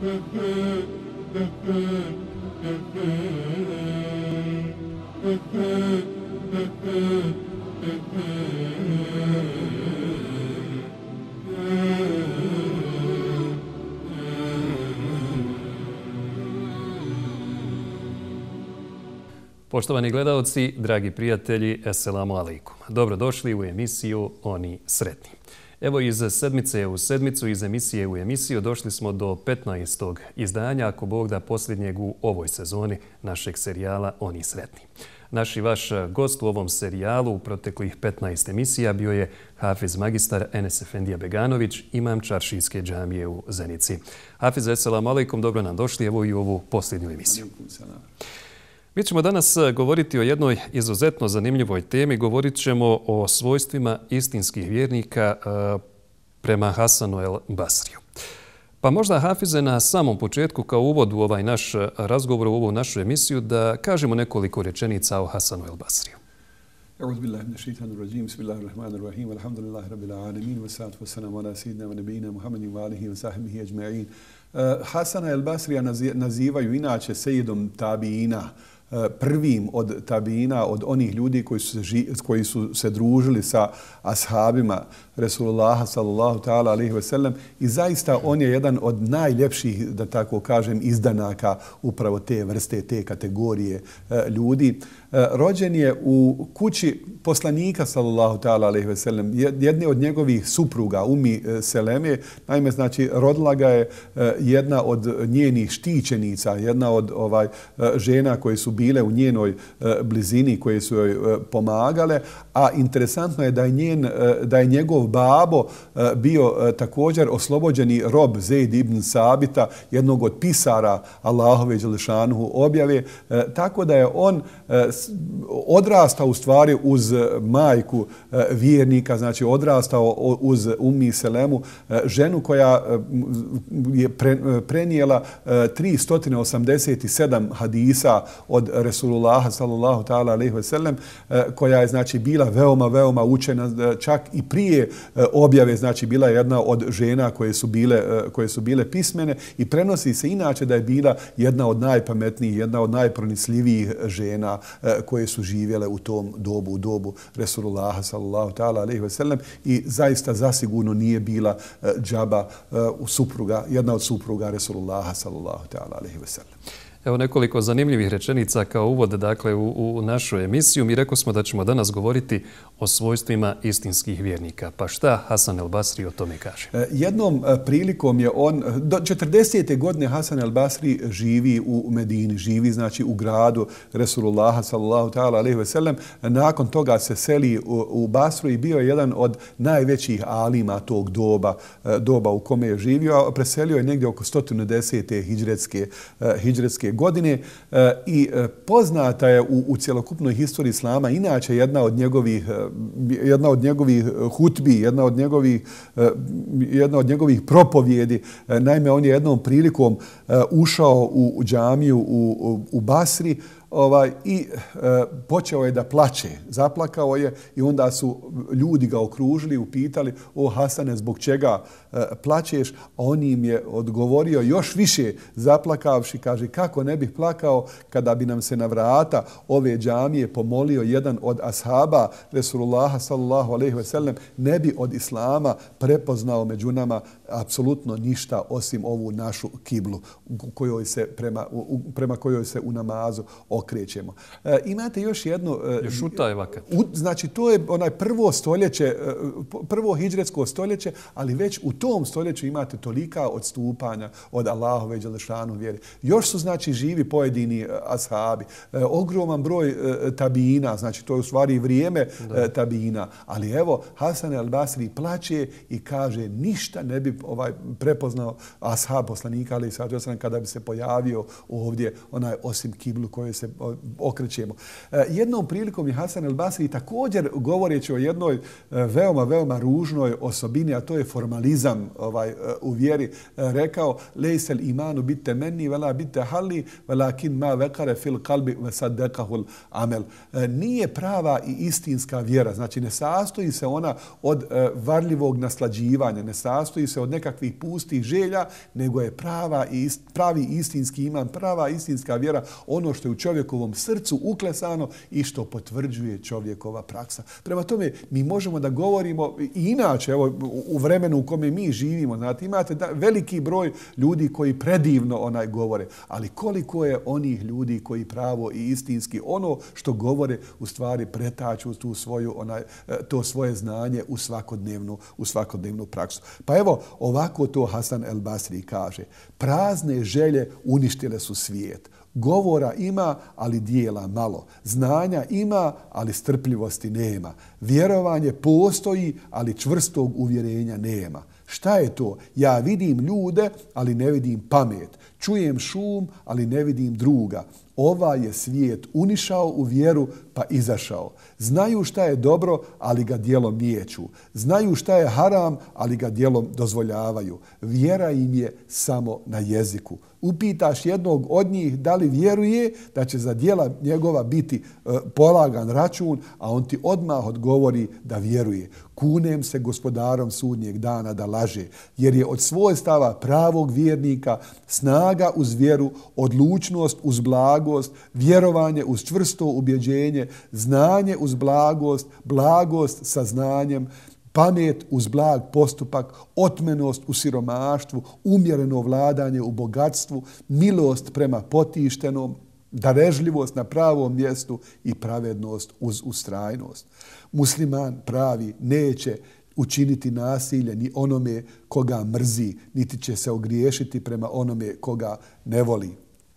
Poštovani gledaoci, dragi prijatelji, Esselamu alaikum. Dobrodošli u emisiju Oni sretni. Evo iz sedmice u sedmicu, iz emisije u emisiju došli smo do 15. izdanja, ako Bog da, posljednjeg u ovoj sezoni našeg serijala Oni sretni. Naš i vaš gost u ovom serijalu u proteklih 15 emisija bio je Hafiz magistar Enes Efendija Beganović, imam Čaršijske džamije u Zenici. Hafiz, Esselamu alaikum, dobro nam došli evo i u ovu posljednju emisiju. Mi ćemo danas govoriti o jednoj izuzetno zanimljivoj temi. Govorit ćemo o svojstvima istinskih vjernika prema Hasanu el Basriju. Pa možda, Hafize, na samom početku, kao uvod u ovaj naš razgovor, u ovu našu emisiju, da kažemo nekoliko rečenica o Hasanu el Basriju. أعوذ بالله من الشيطان الرجيم بسم الله الرحمن الرحيم والحمد لله رب العالمين والصلاة والسلام على سيدنا ونبينا محمد وآله وصحبه أجمعين. Hasana el Basrija nazivaju inače sejidom tabiina, prvim od tabiina, od onih ljudi koji su se družili sa ashabima Resulullaha sallallahu ta'ala alaihi ve sellem, i zaista on je jedan od najljepših, da tako kažem, izdanaka upravo te vrste, te kategorije ljudi. Rođen je u kući poslanika sallallahu ta'ala alaihi ve sellem, jedne od njegovih supruga, Umi Seleme. Naime, znači, rodila ga je jedna od njenih štićenica, jedna od žena koje su bile u njenoj blizini, koje su joj pomagale, a interesantno je da je njegov babo bio također oslobođeni rob Zeid ibn Sabita, jednog od pisara Allahove dželešanuhu objave, tako da je on odrastao u stvari uz majku vjernika, znači odrastao uz Ummi Selemu, ženu koja je prenijela 387 hadisa od Resulullaha sallallahu ta'ala alaihi ve sellem, koja je znači bila veoma učena, čak i prije objave, znači bila je jedna od žena koje su bile pismene, i prenosi se inače da je bila jedna od najpametnijih, jedna od najpronicljivijih žena koje su živjele u tom dobu, u dobu Resulullaha sallallahu ta'ala alaihi ve sellem, i zaista zasigurno nije bila džaba supruga, jedna od supruga Resulullaha sallallahu ta'ala alaihi ve sellem. Evo nekoliko zanimljivih rečenica kao uvod, dakle, u našu emisiju. Mi rekao smo da ćemo danas govoriti o svojstvima istinskih vjernika. Pa šta Hasan el Basri o tome kaže? Jednom prilikom je on, do 40. godine Hasan el Basri živi u Medini, živi znači u gradu Resulullaha sallallahu ta'ala alaihi ve sellem. Nakon toga se seli u Basru i bio je jedan od najvećih alima tog doba u kome je živio. Preselio je negdje oko 110. hidžretske godine i poznata je u cjelokupnoj historiji islama inače jedna od njegovih hutbi, jedna od njegovih propovjedi. Naime, on je jednom prilikom ušao u džamiju u Basri i počeo je da plače. Zaplakao je i onda su ljudi ga okružili i upitali: o Hasane, zbog čega plačeš? A on im je odgovorio još više zaplakavši, kaže: kako ne bih plakao kada bi nam se na vrata ove džamije pomolio jedan od ashaba Resulullaha sallallahu alejhi ve sellem, ne bi od islama prepoznao među nama apsolutno ništa osim ovu našu kiblu prema kojoj se u namazu okrećemo. Imate još jedno... Još u taj vakat. Znači, to je onaj prvo hidžretsko stoljeće, ali već u tom stoljeću imate tolika odstupanja od Allahove dželešanu vjere. Još su, znači, živi pojedini ashabi, ogroman broj tabina, znači to je u stvari vrijeme tabina, ali evo, Hasan el Basri plače i kaže: ništa ne bi prepoznao ashab poslanika alejhi salatu vesselam kada bi se pojavio ovdje osim kiblu kojoj se okrećemo. Jednom prilikom je Hasan el Basri također, govoreći o jednoj veoma ružnoj osobini, a to je formalizam u vjeri, rekao: lejsel imanu bitte menni vela bitte halli velakin ma vekare fil kalbi vesaddekahul amel. Nije prava i istinska vjera, znači ne sastoji se ona od varljivog naslađivanja, ne sastoji se od nekakvih pustih želja, nego je pravi istinski iman, prava istinska vjera, ono što je u čovjekovom srcu uklesano i što potvrđuje čovjekova praksa. Prema tome, mi možemo da govorimo i inače, evo, u vremenu u kome mi živimo, znate, imate veliki broj ljudi koji predivno govore, ali koliko je onih ljudi koji pravo i istinski ono što govore u stvari pretaču to svoje znanje u svakodnevnu praksu. Pa evo, ovako to Hasan el Basri kaže: prazne želje uništile su svijet. Govora ima, ali dijela malo. Znanja ima, ali strpljivosti nema. Vjerovanje postoji, ali čvrstog uvjerenja nema. Šta je to? Ja vidim ljude, ali ne vidim pamet. Čujem šum, ali ne vidim druga. Ovaj je svijet unišao u vjeru, pa izašao. Znaju šta je dobro, ali ga djelom niječu. Znaju šta je haram, ali ga djelom dozvoljavaju. Vjera im je samo na jeziku. Upitaš jednog od njih da li vjeruje da će za djela njegova biti polagan račun, a on ti odmah odgovori da vjeruje. Kunem se Gospodarom sudnjeg dana da laže, jer je od svojstava pravog vjernika snaga uz vjeru, odlučnost uz blagost, vjerovanje uz čvrsto ubjeđenje, znanje uz blagost, blagost sa znanjem, pamet uz blag postupak, otmenost u siromaštvu, umjereno vladanje u bogatstvu, milost prema potištenom, darežljivost na pravom mjestu i pravednost uz ustrajnost. Musliman pravi neće učiniti nasilje ni onome koga mrzi, niti će se ogriješiti prema onome koga ne voli.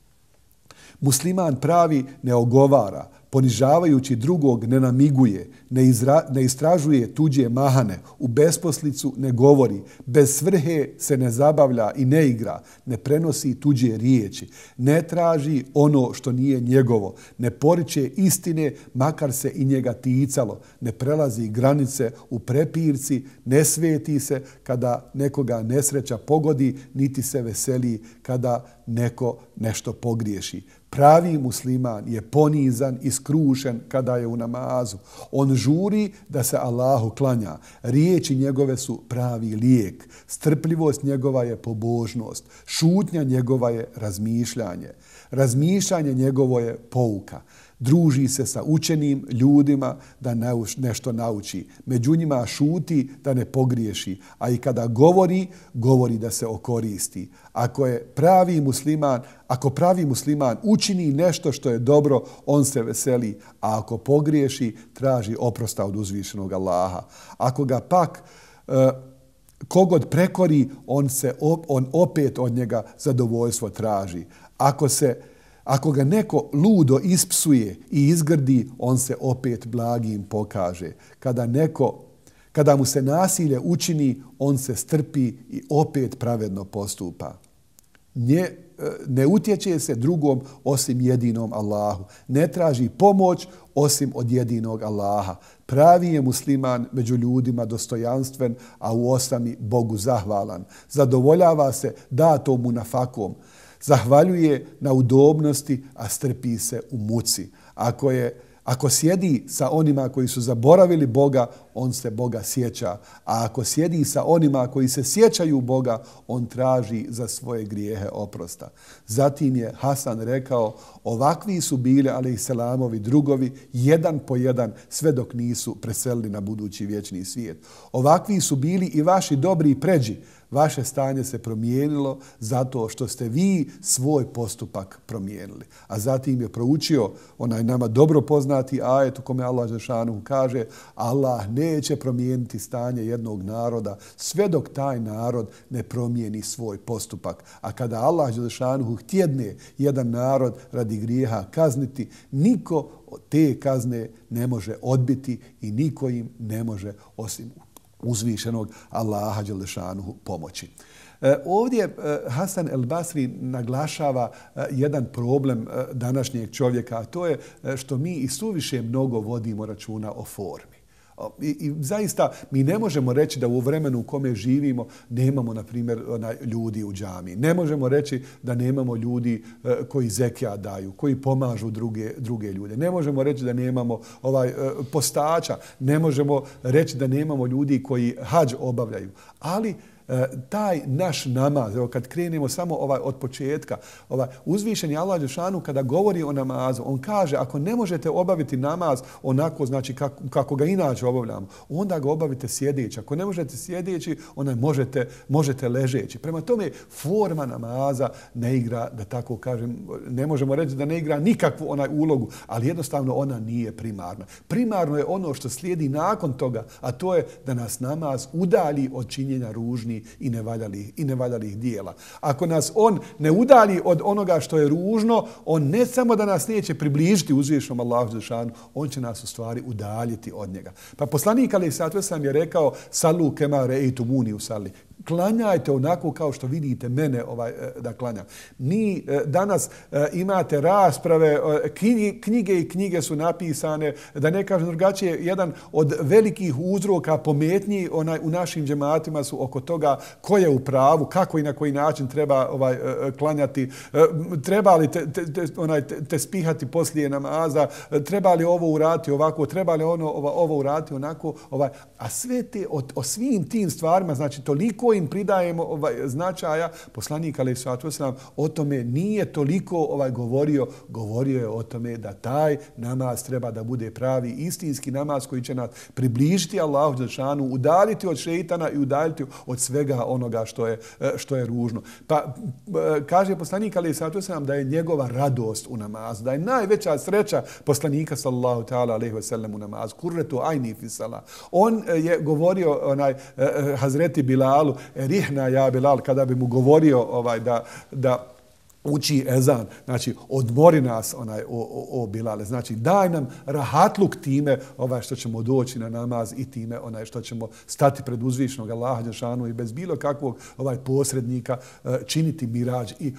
Musliman pravi ne ogovara, ponižavajući drugog ne namiguje, ne istražuje tuđe mahane, u besposlicu ne govori, bez svrhe se ne zabavlja i ne igra, ne prenosi tuđe riječi, ne traži ono što nije njegovo, ne poriče istine, makar se i njega ticalo, ne prelazi granice u prepirci, ne sveti se kada nekoga nesreća pogodi, niti se veseli kada neko nešto pogriješi. Pravi musliman je ponizan i skrušen kada je u namazu. On žuri da se Allahu klanja. Riječi njegove su pravi lijek. Strpljivost njegova je pobožnost. Šutnja njegova je razmišljanje. Razmišljanje njegovo je pouka. Druži se sa učenim ljudima da nešto nauči. Među njima šuti da ne pogriješi, a i kada govori da se okoristi. Ako pravi musliman učini nešto što je dobro, on se veseli, a ako pogriješi, traži oprosta od uzvišenog Allaha. Ako ga pak kogod prekori, on opet od njega zadovoljstvo traži. Ako ga neko ludo ispsuje i izgrdi, on se opet blagim pokaže. Kada mu se nasilje učini, on se strpi i opet pravedno postupa. Ne utječe se drugom osim jedinom Allahu. Ne traži pomoć osim od jedinog Allaha. Pravi je musliman među ljudima dostojanstven, a u osami Bogu zahvalan. Zadovoljava se datom mu nafakom. Zahvaljuje na udobnosti, a strpi se u muci. Ako sjedi sa onima koji su zaboravili Boga, on se Boga sjeća. A ako sjedi sa onima koji se sjećaju Boga, on traži za svoje grijehe oprosta. Zatim je Hasan rekao: ovakvi su bili, alejselamovi drugovi, jedan po jedan, sve dok nisu preselili na budući vječni svijet. Ovakvi su bili i vaši dobri pređi. Vaše stanje se promijenilo zato što ste vi svoj postupak promijenili. A zatim je proučio onaj nama dobro poznati ajet u kome Allah dželešanu kaže: Allah neće promijeniti stanje jednog naroda sve dok taj narod ne promijeni svoj postupak. A kada Allah dželešanu htjedne jedan narod radi grijeha kazniti, niko te kazne ne može odbiti i niko im ne može osim uzvišenog Allaha dželešanuhu pomoći. Ovdje Hasan el Basri naglašava jedan problem današnjeg čovjeka, a to je što mi i suviše mnogo vodimo računa o formi. I zaista mi ne možemo reći da u vremenu u kome živimo nemamo, na primjer, ljudi u džami. Ne možemo reći da nemamo ljudi koji zekijat daju, koji pomažu druge ljude. Ne možemo reći da nemamo postača. Ne možemo reći da nemamo ljudi koji hadž obavljaju. Ali taj naš namaz, evo kad krenemo samo od početka, uzvišeni Allah dželešanu kada govori o namazu, on kaže ako ne možete obaviti namaz onako, znači kako ga inače obavljamo, onda ga obavite sjedeći. Ako ne možete sjedeći, onda možete ležeći. Prema tome, forma namaza ne igra, da tako kažem, ne možemo reći da ne igra nikakvu ulogu, ali jednostavno ona nije primarna. Primarno je ono što slijedi nakon toga, a to je da nas namaz udalji od činjenja ružnih i nevaljalih dijela. Ako nas on ne udalji od onoga što je ružno, on ne samo da nas neće približiti uzvišenom Allahu dželešanu, on će nas u stvari udaljiti od njega. Pa poslanik alejhi selatu vesselam je rekao: "Salu kema ra'aytumuni usalli." Klanjajte onako kao što vidite mene da klanjam. Mi danas imate rasprave, knjige i knjige su napisane, da ne kažem drugačije, jedan od velikih uzroka pometnji u našim džematima su oko toga ko je u pravu, kako i na koji način treba klanjati, treba li te spihati poslije namaza, treba li ovo uraditi ovako, treba li ovo uraditi onako, a sve te, o svim tim stvarima, znači toliko im pridajemo značaja, poslanik alejhi selatu vesselam o tome nije toliko govorio je o tome da taj namaz treba da bude pravi istinski namaz koji će nas približiti Allahu dželešanu, udaljiti od šejtana i udaljiti od svega onoga što je ružno. Pa kaže poslanik alejhi selatu vesselam da je njegova radost u namazu, da je najveća sreća poslanika sallallahu ta'ala alejhi ve sellem u namazu. Kurretu ajni fi salah. On je govorio Hazreti Bilalu: "Rihna ja Bilal", kada bi mu govorio da uči ezan, znači odmori nas o Bilale, znači daj nam rahatluk time što ćemo doći na namaz i time što ćemo stati pred uzvišenog Allaha dželešanu i bez bilo kakvog posrednika činiti mirađ i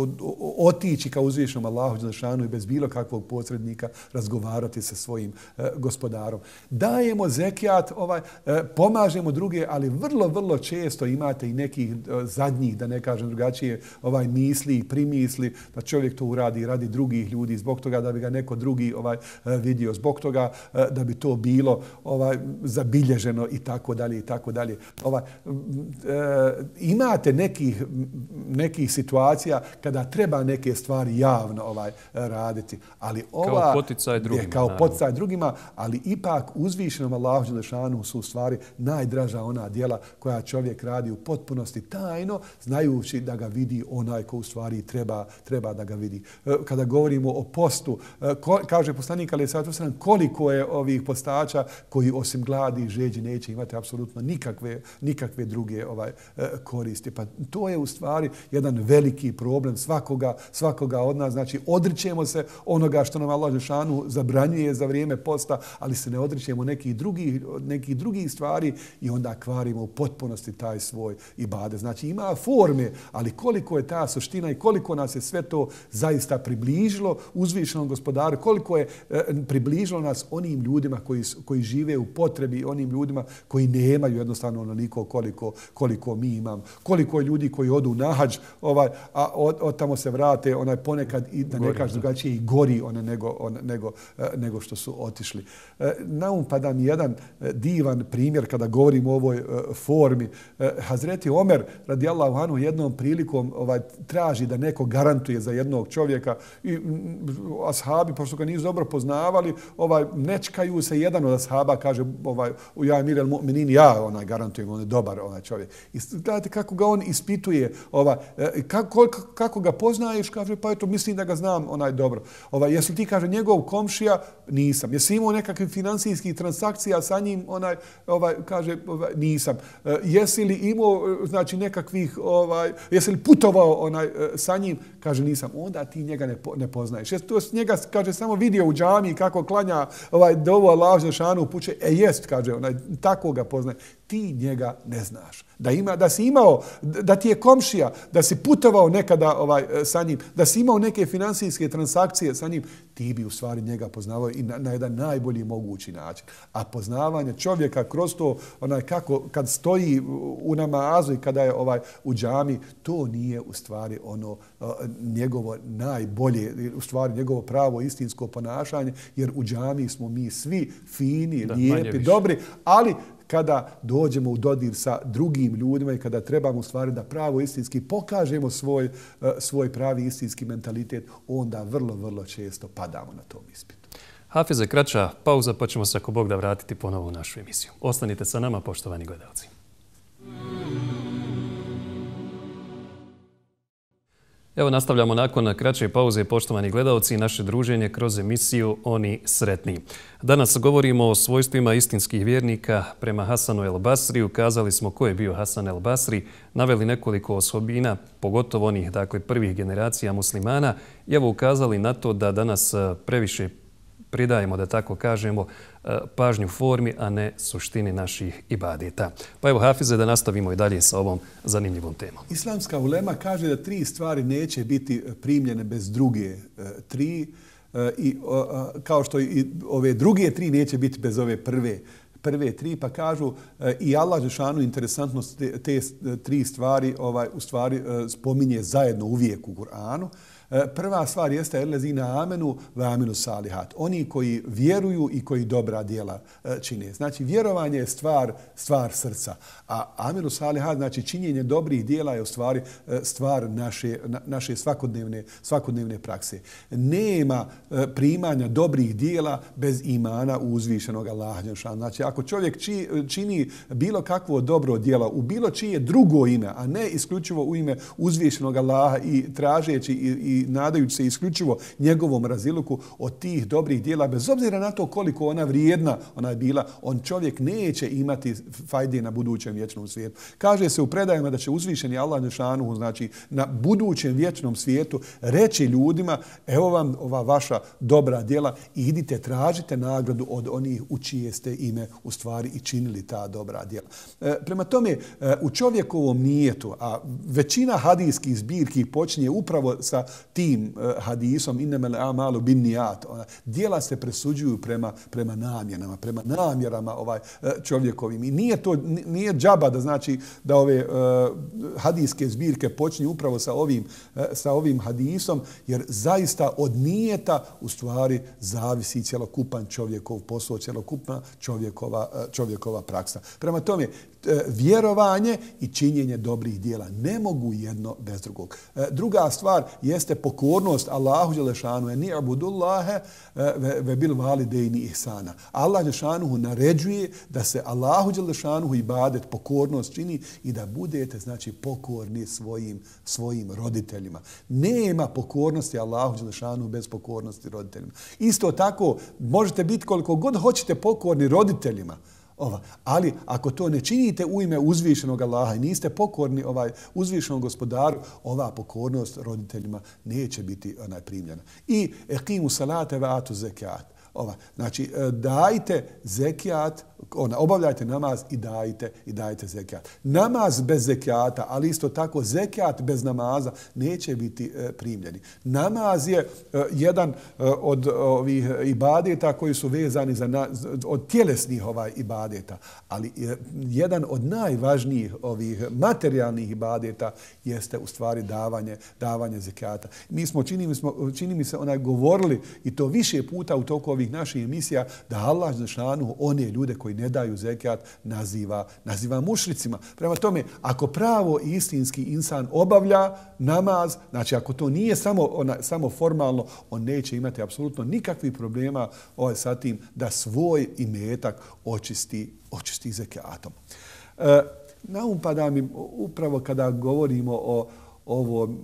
otići ka uzvišenom Allahu dželešanu i bez bilo kakvog posrednika razgovarati sa svojim gospodarom. Dajemo zekijat, pomažemo druge, ali vrlo, vrlo često imate i nekih zadnjih, da ne kažem drugačije, misli i primisli da čovjek to uradi radi drugih ljudi, zbog toga da bi ga neko drugi vidio, zbog toga da bi to bilo zabilježeno i tako dalje i tako dalje. Imate nekih situacija kada treba neke stvari javno raditi, ali kao poticaj drugima. Kao poticaj drugima, ali ipak uzvišenom Allahu dželešanu su u stvari najdraža ona djela koja čovjek radi u potpunosti tajno, znajući da ga vidi onaj ko u stvari treba da ga vidi. Kada govorimo o postu, kaže poslanik alejhi selatu vesselam koliko je ovih postača koji osim gladi i žeđi neće imati apsolutno nikakve druge koristi. Pa to je u stvari jedan veliki problem svakoga od nas. Znači odričemo se onoga što nam Allah dželešanu zabranjuje za vrijeme posta, ali se ne odričemo nekih drugih stvari i onda kvarimo u potpunosti taj svoj ibadet. Znači ima forme, ali koliko je ta suština i koliko nas je sve to zaista približilo uzvišenom gospodaru, koliko je približilo nas onim ljudima koji žive u potrebi, onim ljudima koji nemaju jednostavno onoliko koliko mi imamo. Koliko je ljudi koji odu na hadž, a od tamo se vrate ponekad i da ne kažem drugačije i gori nego što su otišli. Na um pada mi jedan divan primjer kada govorimo o ovoj formi. Hazreti Omer radijallahu anhu jednom prilikom traži da neko garantuje za jednog čovjeka i ashabi, pošto ga nisu dobro poznavali, nečkaju se. Jedan od ashaba kaže: "Ja emir el mu'minin, ja garantujem, on je dobar čovjek." I gledajte kako ga on ispituje, kako ga poznaješ, kaže: "Pa eto, mislim da ga znam dobro." Jesi li ti, kaže, njegov komšija? Nisam. Jesi imao nekakvih finansijskih transakcija sa njim? Kaže: "Nisam." Jesi li imao, znači, nekakvih, jesi li putovao sa njim? Kaže: "Nisam." Onda ti njega ne poznaješ. To njega, kaže, samo vidio u džamiji kako klanja dovu Allahu dželešanu upućuje. Jest, kaže, tako ga poznaje. Ti njega ne znaš. Da si imao, da ti je komšija, da si putovao nekada sa njim, da si imao neke finansijske transakcije sa njim, ti bi u stvari njega poznavao i na jedan najbolji mogući način. A poznavanje čovjeka kroz to, kako kad stoji u namazu i kada je u džami, to nije u stvari njegovo najbolje, u stvari njegovo pravo istinsko ponašanje, jer u džami smo mi svi fini, lijepi, dobri, ali kada dođemo u dodir sa drugim ljudima i kada trebamo u stvari da pravo istinski pokažemo svoj pravi istinski mentalitet, onda vrlo, vrlo često padamo na tom ispitu. Hafize, kraća pauza, pa ćemo se ako Bog da vratiti ponovo u našu emisiju. Ostanite sa nama, poštovani gledalci. Evo nastavljamo nakon kraće pauze, poštovani gledalci, naše druženje kroz emisiju Oni sretni. Danas govorimo o svojstvima istinskih vjernika prema Hasanu el Basriju. Kazali smo ko je bio Hasan el Basri, naveli nekoliko osobina, pogotovo onih prvih generacija muslimana, i evo ukazali na to da danas previše pridajemo, da tako kažemo, pažnju formi, a ne suštini naših ibadeta. Pa evo, Hafize, da nastavimo i dalje sa ovom zanimljivom temom. Islamska ulema kaže da 3 stvari neće biti primljene bez druge 3, kao što i ove druge 3 neće biti bez ove prve 3, pa kažu i Allah dželešanu interesantnost te 3 stvari u stvari spominje zajedno uvijek u Kur'anu. Prva stvar jeste ellezina amenu ve amilu salihat. Oni koji vjeruju i koji dobra djela čine. Znači, vjerovanje je stvar srca. A amilu salihat, znači činjenje dobrih djela je u stvari stvar naše svakodnevne prakse. Nema primanja dobrih djela bez imana u uzvišenog Allaha dželešanu. Znači, ako čovjek čini bilo kakvo dobro djelo u bilo čije drugo ime, a ne isključivo u ime uzvišenog Allaha i tražeći i nadajući se isključivo njegovom raziluku od tih dobrih dijela, bez obzira na to koliko ona vrijedna ona je bila, on čovjek neće imati fajde na budućem vječnom svijetu. Kaže se u predajama da će uzvišeni Allah dželešanu, znači na budućem vječnom svijetu, reći ljudima, evo vam ova vaša dobra djela i idite tražite nagradu od onih u čije ste ime u stvari i činili ta dobra djela. Prema tome, u čovjekovom nijetu, a većina hadijskih zbirki počinje upravo sa tim hadisom innemel a'malu binnijat. Djela se presuđuju prema namjenama, prema namjerama čovjekovim. I nije džaba da znači da ove hadijske zbirke počinju upravo sa ovim hadisom, jer zaista od nijeta u stvari zavisi cjelokupan čovjekov posao, cjelokupna čovjekova praksa. Prema tome, vjerovanje i činjenje dobrih djela ne mogu jedno bez drugog. Druga stvar jeste pokornost Allahu dželešanu, ni'budullaha ve bil validejni ihsana. Allah dželešanu naređuje da se Allahu dželešanu ibadet, pokornost čini i da budete znači pokorni svojim roditeljima. Nema pokornosti Allahu dželešanu bez pokornosti roditeljima. Isto tako možete biti koliko god hoćete pokorni roditeljima. Ali ako to ne činite u ime uzvišenog Allaha i niste pokorni uzvišenom gospodaru, ova pokornost roditeljima neće biti primljena. I eqimu salate ve atu zekat. Znači, dajte zekijat, obavljajte namaz i dajte zekijat. Namaz bez zekijata, ali isto tako zekijat bez namaza neće biti primljeni. Namaz je jedan od ovih ibadeta koji su vezani od tjelesnih ibadeta, ali jedan od najvažnijih ovih materijalnih ibadeta jeste u stvari davanje zekijata. Mi smo, čini mi se, govorili i to više puta u toku ovih naših emisija da Allah dželešanu one ljude koji ne daju zekijat naziva mušricima. Prema tome, ako pravo i istinski insan obavlja namaz, znači ako to nije samo formalno, on neće imati apsolutno nikakvih problema sa tim da svoj imetak očisti zekijatom. Na um pada mi upravo kada govorimo o ovom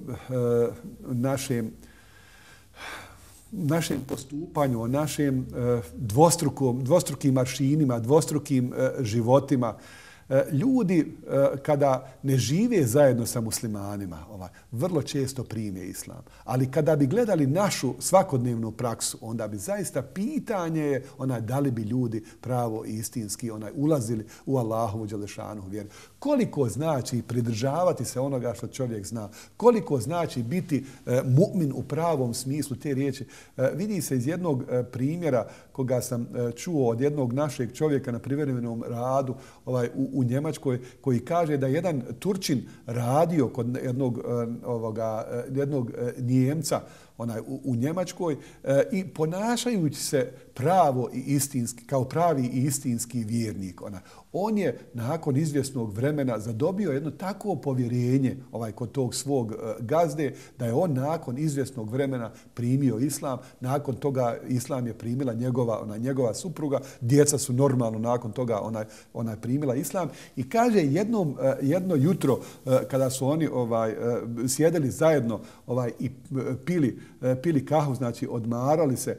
našem postupanju, o našem dvostrukim aršinima, dvostrukim životima. Ljudi kada ne žive zajedno sa muslimanima, vrlo često prime islam. Ali kada bi gledali našu svakodnevnu praksu, onda bi zaista pitanje je da li bi ljudi pravo i istinski ulazili u Allahovu dželešanu vjeru. Koliko znači pridržavati se onoga što čovjek zna, koliko znači biti mu'min u pravom smislu te riječi. Vidi se iz jednog primjera koga sam čuo od jednog našeg čovjeka na privremenom radu u Njemačkoj koji kaže da jedan Turčin radio kod jednog Nijemca u Njemačkoj i ponašajući se pravo i istinski, kao pravi i istinski vjernik. On je nakon izvjesnog vremena zadobio jedno takvo povjerenje kod tog svog gazde da je on nakon izvjesnog vremena primio islam. Nakon toga islam je primila njegova supruga. Djeca su normalno nakon toga ona primila islam. I kaže jedno jutro kada su oni sjedeli zajedno i pili kahu, znači odmarali se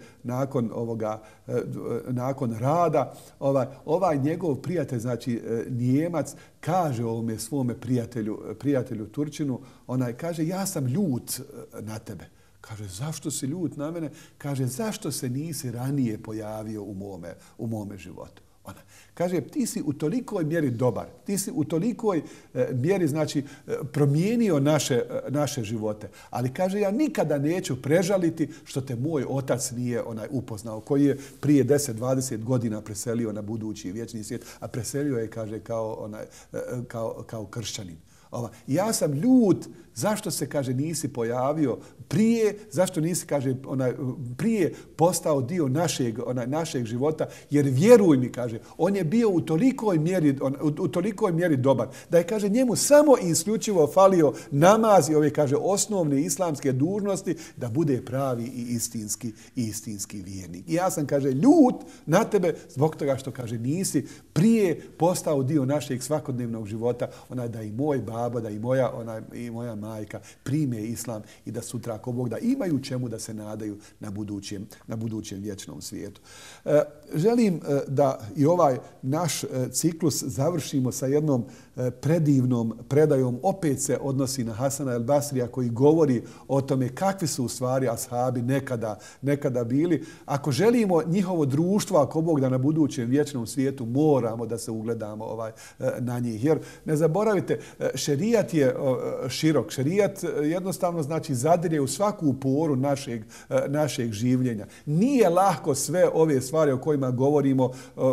nakon rada, ovaj njegov prijatelj, znači Nijemac, kaže ovome svome prijatelju Turčinu, kaže ja sam ljut na tebe. Kaže, zašto si ljut na mene? Kaže, zašto se nisi ranije pojavio u mome životu? Kaže, ti si u tolikoj mjeri dobar, ti si u tolikoj mjeri, znači, promijenio naše živote. Ali, kaže, ja nikada neću prežaliti što te moj otac nije upoznao, koji je prije 10-20 godina preselio na budući vječni svijet, a preselio je, kaže, kao kršćanin. Ja sam ljut, zašto se, kaže, nisi pojavio prije, zašto nisi, kaže, prije postao dio našeg života, jer vjeruj mi, kaže, on je bio u tolikoj mjeri dobar, da je, kaže, njemu samo i isključivo falio namaz i ove, kaže, osnovne islamske dužnosti da bude pravi i istinski vjernik. I ja sam, kaže, ljut na tebe zbog toga što, kaže, nisi prije postao dio našeg svakodnevnog života, da i moj babo, da i moja majka prime islam i da sutra, ako Bog da, imaju čemu da se nadaju na budućem vječnom svijetu. Želim da i ovaj naš ciklus završimo sa jednom predivnom predajom. Opet se odnosi na Hasana el Basrija koji govori o tome kakvi su u stvari ashabi nekada bili. Ako želimo njihovo društvo, ako Bog da, na budućem vječnom svijetu, moramo da se ugledamo na njih. Jer ne zaboravite, šerijat je širok. Šerijat jednostavno znači zadire u svaku poru našeg življenja. Nije lako sve ove stvari o kojima govorimo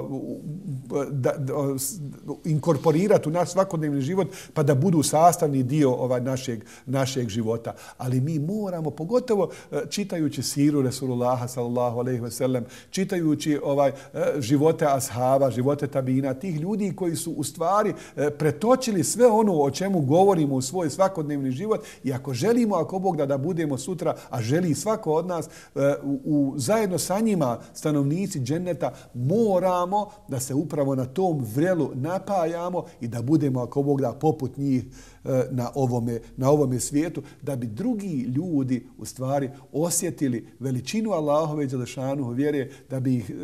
inkorporirati u naš svakodnevni život pa da budu sastavni dio našeg života. Ali mi moramo, pogotovo čitajući siru Resulullaha sallallahu alejhi ve sellem, čitajući živote ashaba, živote tabina, tih ljudi koji su u stvari pretočili sve ono o čemu govorimo u svoj svakodnevni život, i ako želimo, ako Bog da budemo sutra, a želi svako od nas, zajedno sa njima stanovnici dženneta, moramo da se upravo na tom vrelu napajamo i da budemo, ako Bog da, poput njih na ovome svijetu, da bi drugi ljudi u stvari osjetili veličinu Allahove dželešanuhu vjere, da bi ih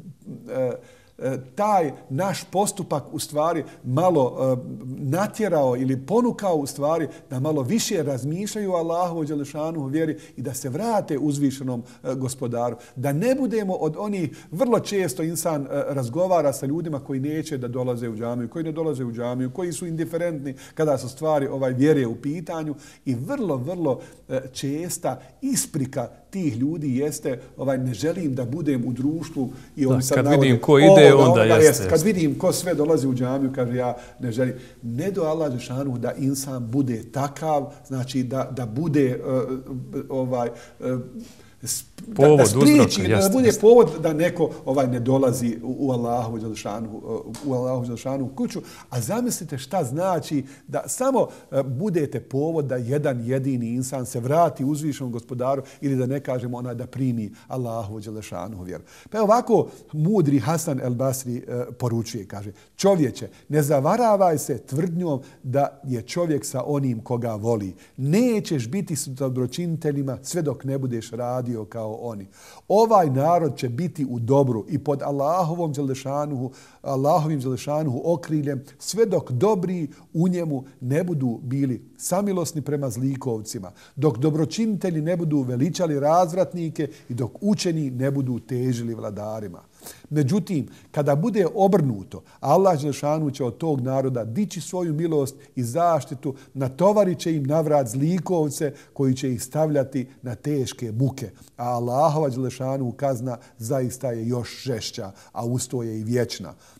taj naš postupak u stvari malo natjerao ili ponukao u stvari da malo više razmišljaju o Allahovu dželešanuhu vjeri i da se vrate uzvišenom gospodaru. Da ne budemo od onih, vrlo često insan razgovara sa ljudima koji neće da dolaze u džamiju, koji ne dolaze u džamiju, koji su indiferentni kada su stvari vjere u pitanju, i vrlo česta isprika tih ljudi jeste ne želim da budem u društvu i on sad kad vidim ko ide onda jeste. Kad vidim ko sve dolazi u džamiju, kaže ja ne želim. Ne do Allah dželešanu da insan bude takav, znači da bude povod, da bude povod da neko ne dolazi u Allahu dželešanu kuću. A zamislite šta znači da samo budete povod da jedan jedini insan se vrati uzvišenom gospodaru, ili da ne kažemo da primi Allahu dželešanu vjeru. Pa ovako mudri Hasan el Basri poručuje, kaže: čovječe, ne zavaravaj se tvrdnjom da je čovjek sa onim koga voli. Nećeš biti s dobročiniteljima sve dok ne budeš radio kao oni. Ovaj narod će biti u dobru i pod Allahovim dželešanuhu okriljem sve dok dobri u njemu ne budu bili samilosni prema zlikovcima, dok dobročinitelji ne budu veličali razvratnike i dok učeni ne budu težili vladarima. Međutim, kada bude obrnuto, Allah dželešanu će od tog naroda dići svoju milost i zaštitu, natovarit će im navrat zlikovce koji će ih stavljati na teške muke. A Allahova dželešanu kazna zaista je još žešća, a usto je i vječna.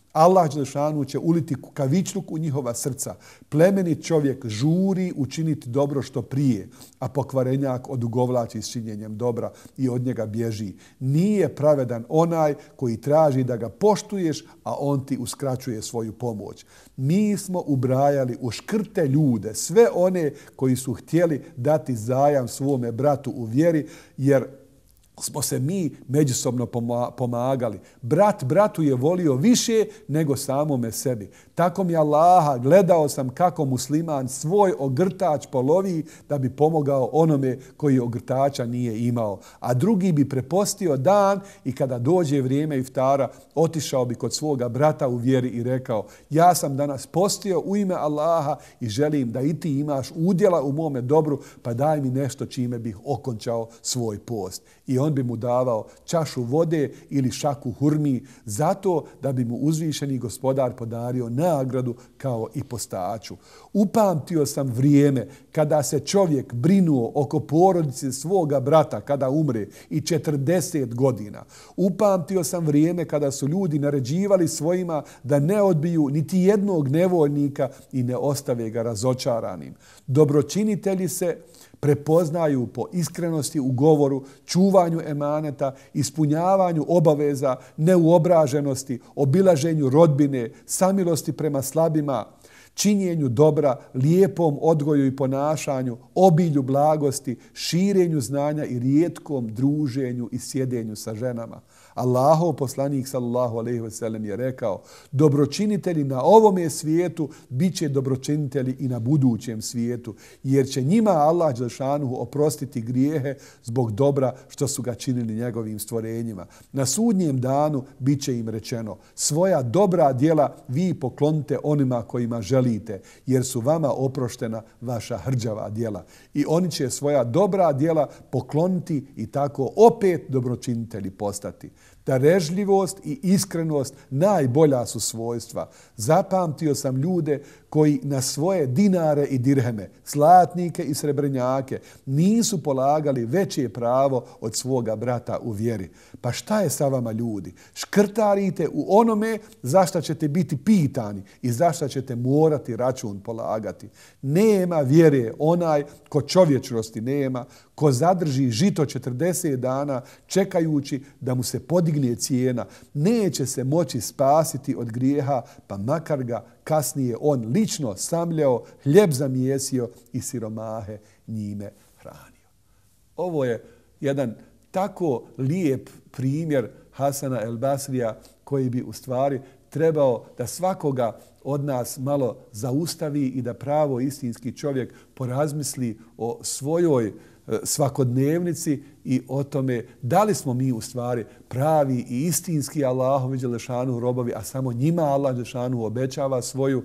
Allah dželešanu će uliti kukavičluk u njihova srca. Plemenit čovjek žuri učiniti dobro što prije, a pokvarenjak odugovlači s činjenjem dobra i od njega bježi. Nije pravedan onaj koji traži da ga poštuješ, a on ti uskraćuje svoju pomoć. Mi smo ubrajali u škrte ljude, sve one koji su htjeli dati zajam svome bratu u vjeri, jer smo se mi međusobno pomagali. Brat bratu je volio više nego samome sebi. Tako mi Allaha, gledao sam kako musliman svoj ogrtač polovi da bi pomogao onome koji ogrtača nije imao. A drugi bi prepostio dan i kada dođe vrijeme iftara, otišao bi kod svoga brata u vjeri i rekao: ja sam danas postio u ime Allaha i želim da i ti imaš udjela u mome dobru, pa daj mi nešto čime bih okončao svoj post. I on bi mu davao čašu vode ili šaku hurmi, zato da bi mu uzvišeni gospodar podario nagradu kao i postaču. Upamtio sam vrijeme kada se čovjek brinuo oko porodice svoga brata kada umre i 40 godina. Upamtio sam vrijeme kada su ljudi naređivali svojima da ne odbiju niti jednog nevoljnika i ne ostave ga razočaranim. Dobročinitelji se prepoznaju po iskrenosti u govoru, čuvanju emaneta, ispunjavanju obaveza, neuobraženosti, obilaženju rodbine, samilosti prema slabima, činjenju dobra, lijepom odgoju i ponašanju, obilju blagosti, širenju znanja i rijetkom druženju i sjedenju sa ženama. Allahov poslanik sallallahu alejhi ve sellem je rekao: dobročinitelji na ovome svijetu bit će dobročinitelji i na budućem svijetu, jer će njima Allah dželešanu oprostiti grijehe zbog dobra što su ga činili njegovim stvorenjima. Na sudnjem danu bit će im rečeno: svoja dobra djela vi poklonite onima kojima želite, jer su vama oproštena vaša hrđava djela. I oni će svoja dobra djela pokloniti i tako opet dobročinitelji postati. Darežljivost i iskrenost najbolja su svojstva. Zapamtio sam ljude koji na svoje dinare i dirheme, zlatnike i srebrnjake nisu polagali veće pravo od svoga brata u vjeri. Pa šta je sa vama ljudi? Škrtarite u onome za šta ćete biti pitani i za šta ćete morati račun polagati. Nema vjere onaj ko čovječnosti nema, ko zadrži žito 40 dana čekajući da mu se podigne cijena, neće se moći spasiti od grijeha, pa makar ga kasnije on lično samljao, hljeb zamijesio i siromahe njime hranio. Ovo je jedan tako lijep primjer Hasana el Basrija koji bi u stvari trebao da svakoga od nas malo zaustavi i da pravo istinski čovjek porazmisli o svojoj svakodnevnici i o tome da li smo mi u stvari pravi i istinski Allahovi dželešanu robovi, a samo njima Allah dželešanu obećava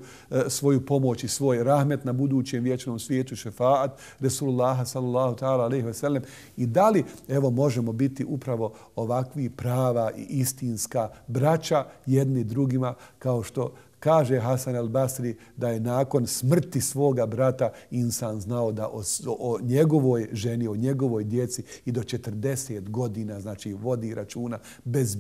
svoju pomoć i svoj rahmet na budućem vječnom svijetu, šefaat Resulullaha sallallahu ta'ala alejhi ve sellem, i da li evo možemo biti upravo ovakvi prava i istinska braća jedni drugima, kao što kaže Hasan el Basri da je nakon smrti svoga brata insan znao da o njegovoj ženi, o njegovoj djeci i do 40 godina, znači vodi računa bez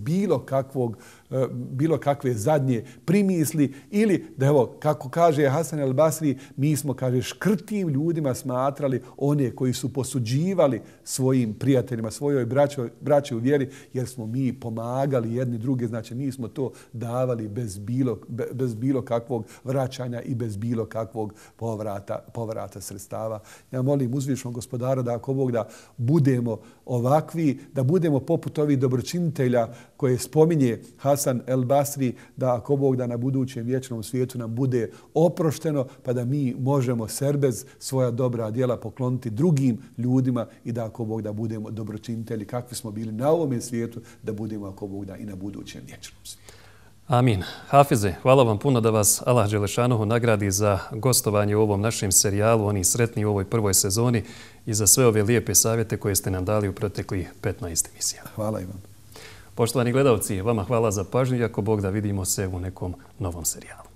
bilo kakve zadnje primisli, ili da evo, kako kaže Hasan el Basri, mi smo, kaže, škrtim ljudima smatrali one koji su posuđivali svojim prijateljima, svojoj braći u vjeri, jer smo mi pomagali jedni druge, znači mi smo to davali bez bilo kakvog vraćanja i bez bilo kakvog povrata sredstava. Ja molim uzvišenog gospodara da ako Bog da budemo ovakvi, da budemo poput ovih dobročinitelja koje spominje Hasan el Basri, da ako Bog da na budućem vječnom svijetu nam bude oprošteno, pa da mi možemo serbez svoja dobra djela pokloniti drugim ljudima i da ako Bog da budemo dobročinitelji kakvi smo bili na ovome svijetu, da budemo ako Bog da i na budućem vječnom svijetu. Amin. Hafize, hvala vam puno da vas Allah dželešanuhu nagradi za gostovanje u ovom našem serijalu Oni sretni u ovoj prvoj sezoni i za sve ove lijepe savjete koje ste nam dali u proteklih 15 emisija. Hvala i vam. Poštovani gledalci, vama hvala za pažnju i ako Bog da vidimo se u nekom novom serijalu.